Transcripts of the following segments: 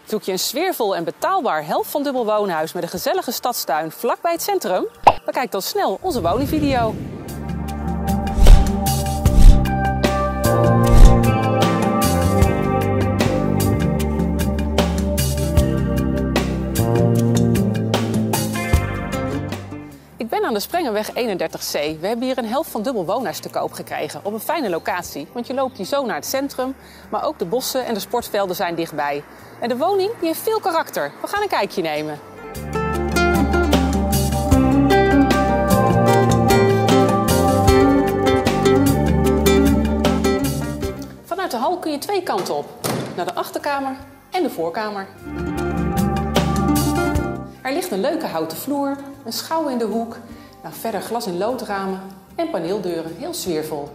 Zoek je een sfeervol en betaalbaar helft van dubbel woonhuis met een gezellige stadstuin vlakbij het centrum? Bekijk dan snel onze woningvideo. Ik ben aan de Sprengenweg 31C. We hebben hier een helft van dubbel woonhuis te koop gekregen op een fijne locatie. Want je loopt hier zo naar het centrum, maar ook de bossen en de sportvelden zijn dichtbij. En de woning die heeft veel karakter. We gaan een kijkje nemen. Vanuit de hal kun je twee kanten op. Naar de achterkamer en de voorkamer. Er ligt een leuke houten vloer, een schouw in de hoek, verder glas- en loodramen en paneeldeuren, heel sfeervol.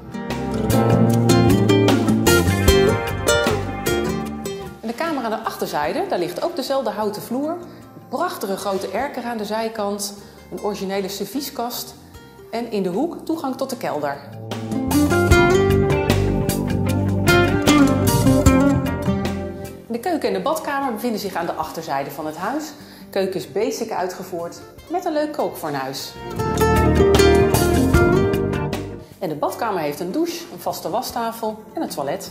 In de kamer aan de achterzijde, daar ligt ook dezelfde houten vloer, een prachtige grote erker aan de zijkant, een originele servieskast en in de hoek toegang tot de kelder. De keuken en de badkamer bevinden zich aan de achterzijde van het huis. De keuken is basic uitgevoerd met een leuk kookfornuis. En de badkamer heeft een douche, een vaste wastafel en een toilet.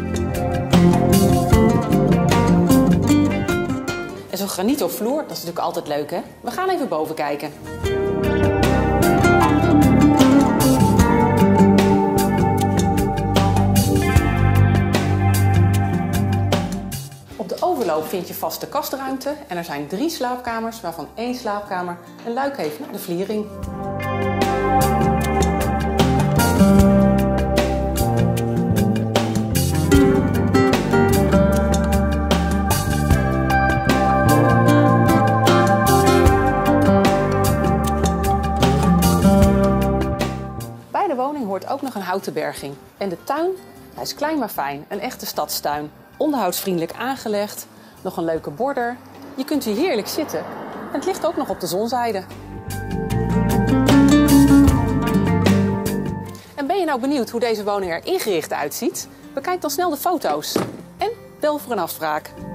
En zo'n granito-vloer, dat is natuurlijk altijd leuk, hè? We gaan even boven kijken. Op de overloop vind je vaste kastruimte en er zijn 3 slaapkamers, waarvan 1 slaapkamer een luik heeft naar de vliering. Bij de woning hoort ook nog een houten berging. En de tuin, hij is klein maar fijn, een echte stadstuin. Onderhoudsvriendelijk aangelegd, nog een leuke border. Je kunt hier heerlijk zitten en het ligt ook nog op de zonzijde. En ben je nou benieuwd hoe deze woning er ingericht uitziet? Bekijk dan snel de foto's en bel voor een afspraak.